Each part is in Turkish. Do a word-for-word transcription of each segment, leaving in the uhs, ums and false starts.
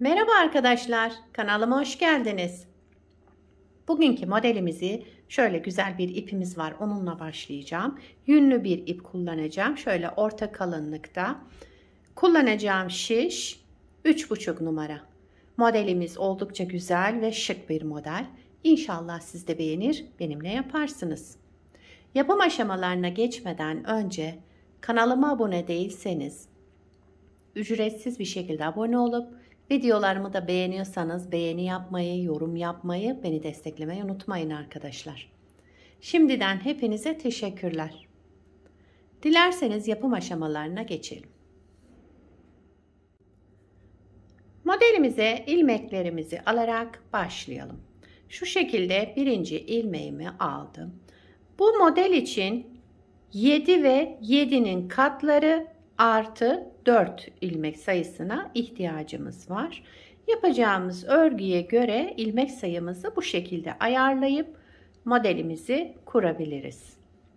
Merhaba arkadaşlar, kanalıma hoş geldiniz. Bugünkü modelimizi şöyle güzel bir ipimiz var, onunla başlayacağım. Yünlü bir ip kullanacağım. Şöyle orta kalınlıkta. Kullanacağım şiş üç buçuk numara. Modelimiz oldukça güzel ve şık bir model. İnşallah siz de beğenir, benimle yaparsınız. Yapım aşamalarına geçmeden önce kanalıma abone değilseniz ücretsiz bir şekilde abone olup videolarımı da beğeniyorsanız beğeni yapmayı, yorum yapmayı, beni desteklemeyi unutmayın arkadaşlar. Şimdiden hepinize teşekkürler. Dilerseniz yapım aşamalarına geçelim. Modelimize ilmeklerimizi alarak başlayalım. Şu şekilde birinci ilmeğimi aldım. Bu model için yedi ve yedinin katları artı dört ilmek sayısına ihtiyacımız var. Yapacağımız örgüye göre ilmek sayımızı bu şekilde ayarlayıp modelimizi kurabiliriz.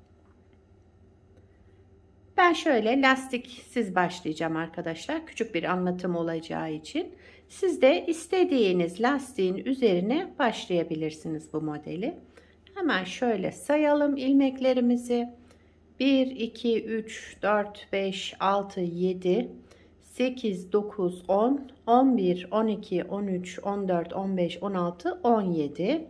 Ben şöyle lastiksiz başlayacağım arkadaşlar. Küçük bir anlatım olacağı için. Siz de istediğiniz lastiğin üzerine başlayabilirsiniz bu modeli. Hemen şöyle sayalım ilmeklerimizi. bir, iki, üç, dört, beş, altı, yedi, sekiz, dokuz, on, on bir, on iki, on üç, on dört, on beş, on altı, on yedi.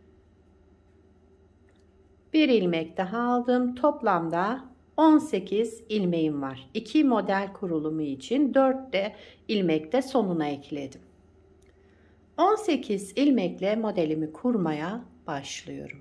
Bir ilmek daha aldım. Toplamda on sekiz ilmeğim var. iki model kurulumu için dört de ilmek de sonuna ekledim. on sekiz ilmekle modelimi kurmaya başlıyorum.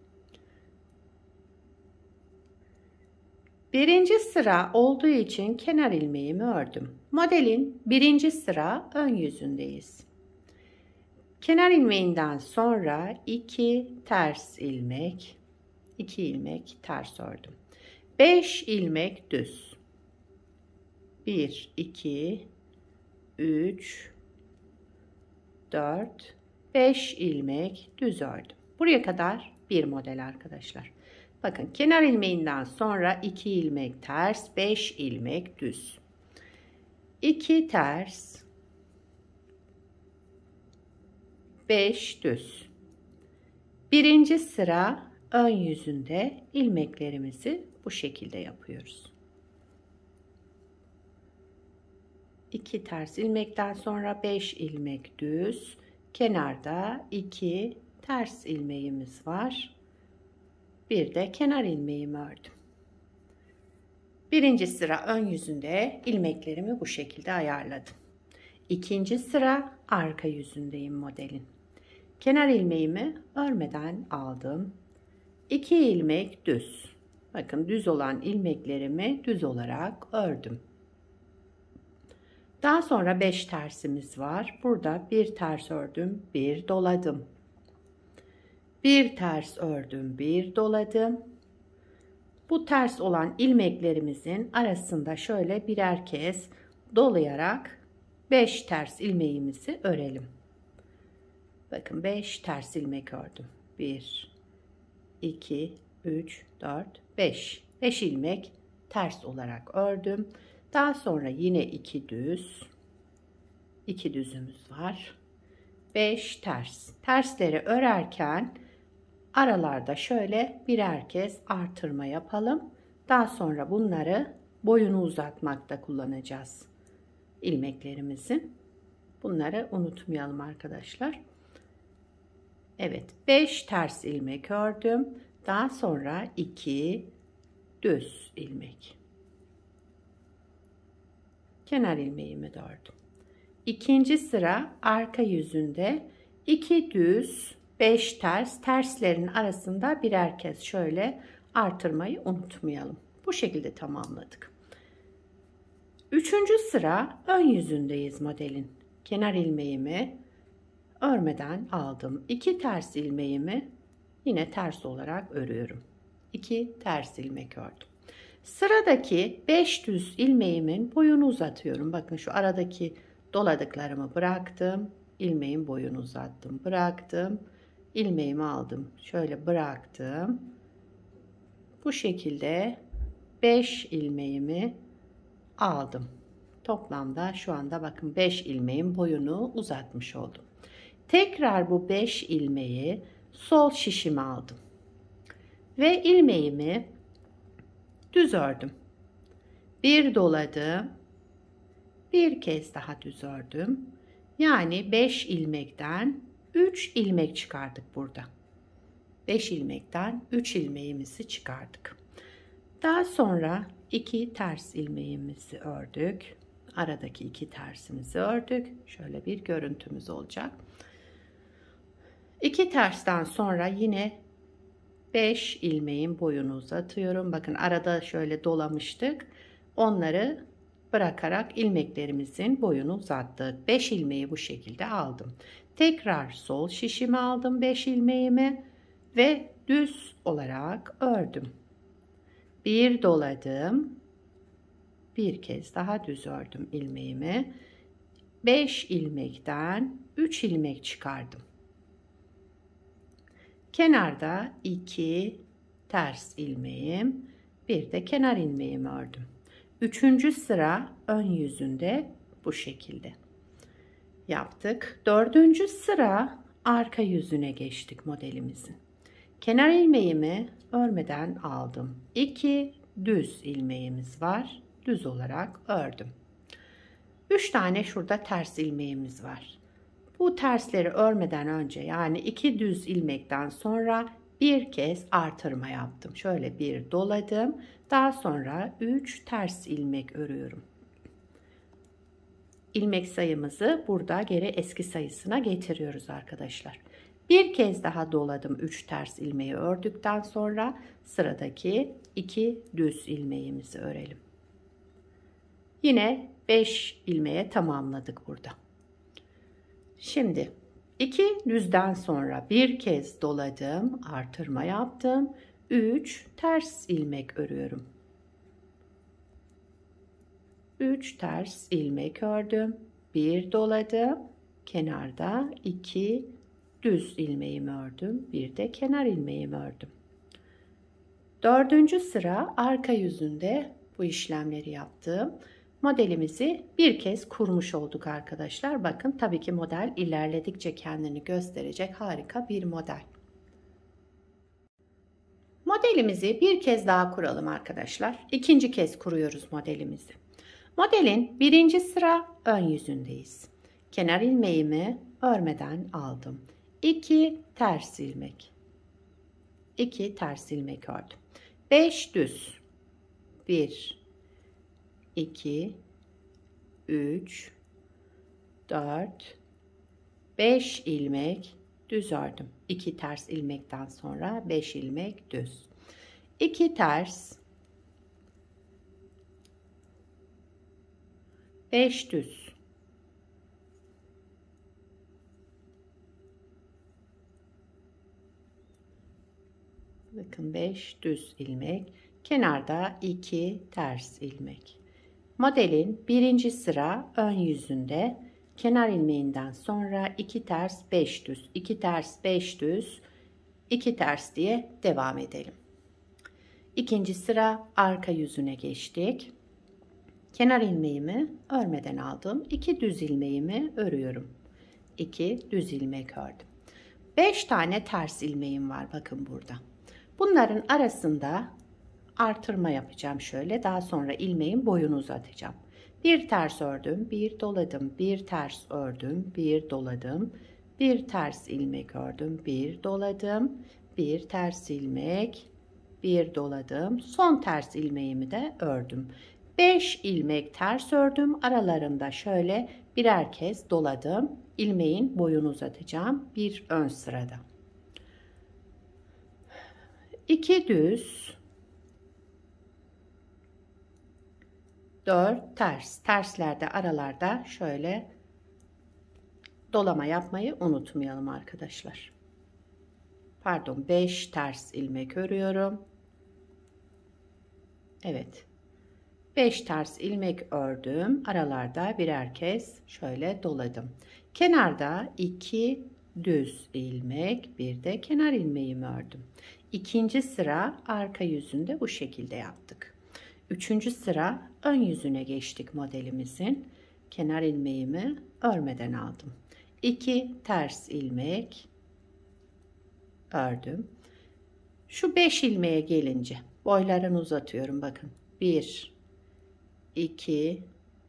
Birinci sıra olduğu için kenar ilmeğimi ördüm. Modelin birinci sıra ön yüzündeyiz. Kenar ilmeğinden sonra iki ters ilmek, iki ilmek ters ördüm. beş ilmek düz. bir, iki, üç, dört, beş ilmek düz ördüm. Buraya kadar bir model arkadaşlar. Bakın kenar ilmeğinden sonra iki ilmek ters, beş ilmek düz. iki ters, beş düz. Birinci sıra ön yüzünde ilmeklerimizi bu şekilde yapıyoruz. iki ters ilmekten sonra beş ilmek düz. Kenarda iki ters ilmeğimiz var. Bir de kenar ilmeğimi ördüm. Birinci sıra ön yüzünde ilmeklerimi bu şekilde ayarladım. İkinci sıra arka yüzündeyim modelin. Kenar ilmeğimi örmeden aldım. iki ilmek düz. Bakın düz olan ilmeklerimi düz olarak ördüm. Daha sonra beş tersimiz var. Burada bir ters ördüm, bir doladım. Bir ters ördüm, bir doladım. Bu ters olan ilmeklerimizin arasında şöyle birer kez dolayarak beş ters ilmeğimizi örelim. Bakın beş ters ilmek ördüm. bir, iki, üç, dört, beş. beş ilmek ters olarak ördüm. Daha sonra yine iki düz. iki düzümüz var. beş ters. Tersleri örerken aralarda şöyle birer kez artırma yapalım. Daha sonra bunları boyunu uzatmakta kullanacağız. İlmeklerimizin. Bunları unutmayalım arkadaşlar. Evet, beş ters ilmek ördüm. Daha sonra iki düz ilmek. Kenar ilmeğimi de ördüm. İkinci sıra arka yüzünde iki düz, beş ters, terslerin arasında birer kez şöyle artırmayı unutmayalım. Bu şekilde tamamladık. Üçüncü sıra ön yüzündeyiz modelin. Kenar ilmeğimi örmeden aldım. iki ters ilmeğimi yine ters olarak örüyorum. iki ters ilmek ördüm. Sıradaki beş düz ilmeğimin boyunu uzatıyorum. Bakın şu aradaki doladıklarımı bıraktım. İlmeğin boyunu uzattım. Bıraktım. İlmeğimi aldım. Şöyle bıraktım. Bu şekilde beş ilmeğimi aldım. Toplamda şu anda bakın beş ilmeğin boyunu uzatmış oldum. Tekrar bu beş ilmeği sol şişime aldım. Ve ilmeğimi düz ördüm. Bir doladım. Bir kez daha düz ördüm. Yani beş ilmekten üç ilmek çıkardık burada. beş ilmekten üç ilmeğimizi çıkardık. Daha sonra iki ters ilmeğimizi ördük. Aradaki iki tersimizi ördük. Şöyle bir görüntümüz olacak. iki tersten sonra yine beş ilmeğin boyunu uzatıyorum. Bakın arada şöyle dolamıştık. Onları bırakarak ilmeklerimizin boyunu uzattık. beş ilmeği bu şekilde aldım. Tekrar sol şişimi aldım beş ilmeğimi ve düz olarak ördüm. Bir doladım. Bir kez daha düz ördüm ilmeğimi. beş ilmekten üç ilmek çıkardım. Kenarda iki ters ilmeğim, bir de kenar ilmeğimi ördüm. Üçüncü sıra ön yüzünde bu şekilde yaptık. Dördüncü sıra arka yüzüne geçtik modelimizin. Kenar ilmeğimi örmeden aldım. iki düz ilmeğimiz var. Düz olarak ördüm. üç tane şurada ters ilmeğimiz var. Bu tersleri örmeden önce yani iki düz ilmekten sonra bir kez artırma yaptım. Şöyle bir doladım. Daha sonra üç ters ilmek örüyorum. İlmek sayımızı burada geri eski sayısına getiriyoruz arkadaşlar. Bir kez daha doladım. üç ters ilmeği ördükten sonra sıradaki iki düz ilmeğimizi örelim. Yine beş ilmeğe tamamladık burada. Şimdi iki düzden sonra bir kez doladım, artırma yaptım. üç ters ilmek örüyorum. üç ters ilmek ördüm. bir doladım. Kenarda iki düz ilmeğimi ördüm. Bir de kenar ilmeğimi ördüm. Dördüncü sıra arka yüzünde bu işlemleri yaptım. Modelimizi bir kez kurmuş olduk arkadaşlar. Bakın tabii ki model ilerledikçe kendini gösterecek harika bir model. Modelimizi bir kez daha kuralım arkadaşlar. İkinci kez kuruyoruz modelimizi. Modelin birinci sıra ön yüzündeyiz. Kenar ilmeğimi örmeden aldım. iki ters ilmek. iki ters ilmek ördüm. beş düz. bir iki üç dört beş ilmek düz ördüm. iki ters ilmekten sonra beş ilmek düz. iki ters beş düz. Bakın beş düz ilmek. Kenarda iki ters ilmek. Modelin birinci sıra ön yüzünde kenar ilmeğinden sonra iki ters beş düz, iki ters beş düz, iki ters diye devam edelim. İkinci sıra arka yüzüne geçtik. Kenar ilmeğimi örmeden aldım. iki düz ilmeğimi örüyorum. iki düz ilmek ördüm. beş tane ters ilmeğim var bakın burada. Bunların arasında artırma yapacağım şöyle. Daha sonra ilmeğin boyunu uzatacağım. Bir ters ördüm, bir doladım, bir ters ördüm, bir doladım, bir ters ilmek ördüm, bir doladım, bir ters ilmek, bir doladım. Son ters ilmeğimi de ördüm. beş ilmek ters ördüm. Aralarında şöyle birer kez doladım. İlmeğin boyunu uzatacağım bir ön sırada. iki düz, dört ters. Terslerde aralarda şöyle dolama yapmayı unutmayalım arkadaşlar. Pardon, beş ters ilmek örüyorum. Evet. beş ters ilmek ördüm. Aralarda birer kez şöyle doladım. Kenarda iki düz ilmek, bir de kenar ilmeğimi ördüm. İkinci sıra arka yüzünde bu şekilde yaptık. Üçüncü sıra ön yüzüne geçtik modelimizin. Kenar ilmeğimi örmeden aldım. iki ters ilmek ördüm. Şu beş ilmeğe gelince boylarını uzatıyorum. Bakın. bir, iki,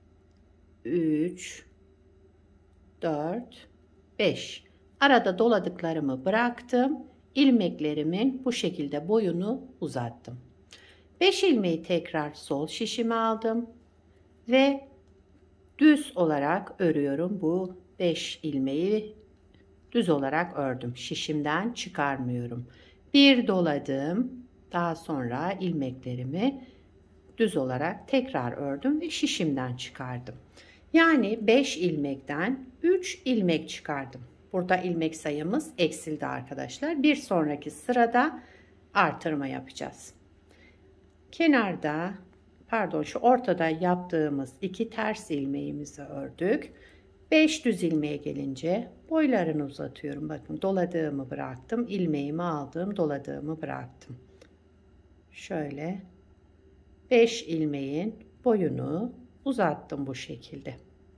üç, dört, beş. Arada doladıklarımı bıraktım. İlmeklerimin bu şekilde boyunu uzattım. beş ilmeği tekrar sol şişime aldım ve düz olarak örüyorum. Bu beş ilmeği düz olarak ördüm. Şişimden çıkarmıyorum. Bir doladım. Daha sonra ilmeklerimi düz olarak tekrar ördüm ve şişimden çıkardım. Yani beş ilmekten üç ilmek çıkardım. Burada ilmek sayımız eksildi arkadaşlar. Bir sonraki sırada artırma yapacağız. Kenarda, pardon şu ortada yaptığımız iki ters ilmeğimizi ördük. beş düz ilmeğe gelince boylarını uzatıyorum. Bakın doladığımı bıraktım. İlmeğimi aldım. Doladığımı bıraktım. Şöyle beş ilmeğin boyunu uzattım bu şekilde.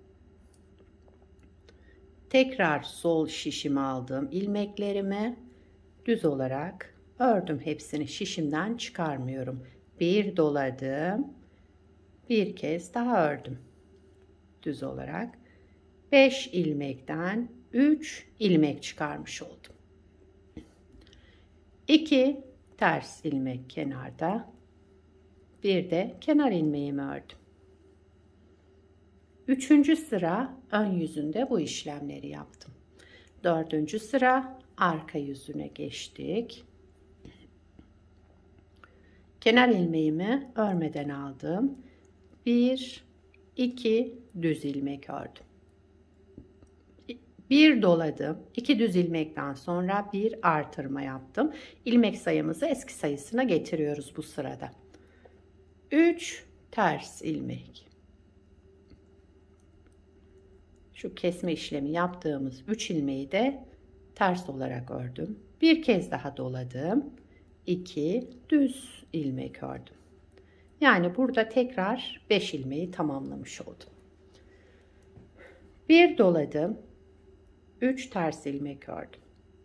Tekrar sol şişimi aldım. İlmeklerimi düz olarak ördüm. Hepsini şişimden çıkarmıyorum. Bir doladım. Bir kez daha ördüm. Düz olarak. beş ilmekten üç ilmek çıkarmış oldum. iki ters ilmek kenarda. Bir de kenar ilmeğimi ördüm. Üçüncü sıra ön yüzünde bu işlemleri yaptım. Dördüncü sıra arka yüzüne geçtik. Kenar ilmeğimi örmeden aldım. bir, iki düz ilmek ördüm. Bir doladım. iki düz ilmekten sonra bir artırma yaptım. İlmek sayımızı eski sayısına getiriyoruz bu sırada. üç ters ilmek. Şu kesme işlemi yaptığımız üç ilmeği de ters olarak ördüm. Bir kez daha doladım. iki düz ilmek ördüm. Yani burada tekrar beş ilmeği tamamlamış oldum. Bir doladım. üç ters ilmek ördüm.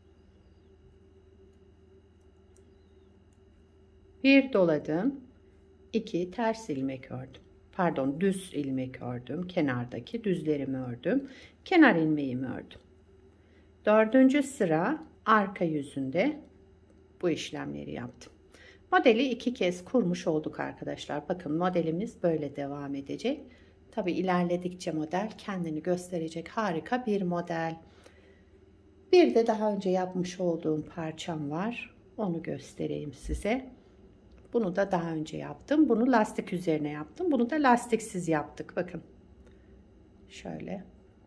Bir doladım. iki ters ilmek ördüm. Pardon, düz ilmek ördüm. Kenardaki düzlerimi ördüm. Kenar ilmeğimi ördüm. Dördüncü sıra arka yüzünde bu işlemleri yaptım. Modeli iki kez kurmuş olduk arkadaşlar. Bakın modelimiz böyle devam edecek. Tabi ilerledikçe model kendini gösterecek harika bir model. Bir de daha önce yapmış olduğum parçam var. Onu göstereyim size. Bunu da daha önce yaptım. Bunu lastik üzerine yaptım. Bunu da lastiksiz yaptık. Bakın. Şöyle.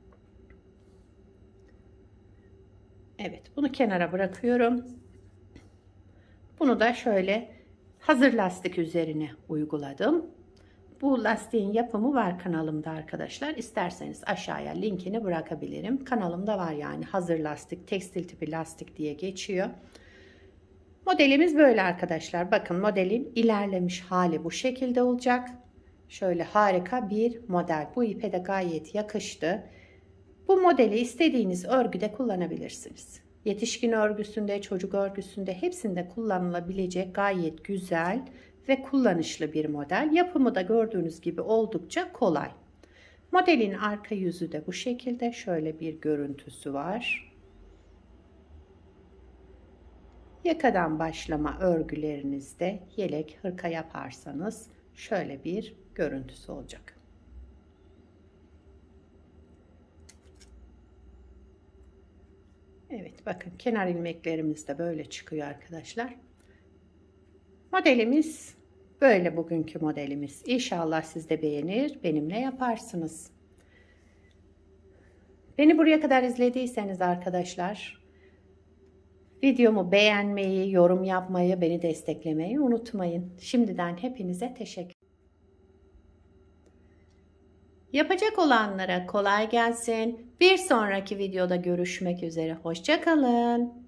Evet. Bunu kenara bırakıyorum. Bunu da şöyle hazır lastik üzerine uyguladım. Bu lastiğin yapımı var kanalımda arkadaşlar. İsterseniz aşağıya linkini bırakabilirim. Kanalımda var yani hazır lastik, tekstil tipi lastik diye geçiyor. Modelimiz böyle arkadaşlar. Bakın modelin ilerlemiş hali bu şekilde olacak. Şöyle harika bir model. Bu ipe de gayet yakıştı. Bu modeli istediğiniz örgüde kullanabilirsiniz. Yetişkin örgüsünde, çocuk örgüsünde hepsinde kullanılabilecek gayet güzel ve kullanışlı bir model. Yapımı da gördüğünüz gibi oldukça kolay. Modelin arka yüzü de bu şekilde. Şöyle bir görüntüsü var. Yakadan başlama örgülerinizde yelek, hırka yaparsanız şöyle bir görüntüsü olacak. Evet, bakın kenar ilmeklerimiz de böyle çıkıyor arkadaşlar. Modelimiz böyle, bugünkü modelimiz. İnşallah siz de beğenir, benimle yaparsınız. Beni buraya kadar izlediyseniz arkadaşlar, videomu beğenmeyi, yorum yapmayı, beni desteklemeyi unutmayın. Şimdiden hepinize teşekkür ederim. Yapacak olanlara kolay gelsin. Bir sonraki videoda görüşmek üzere. Hoşça kalın.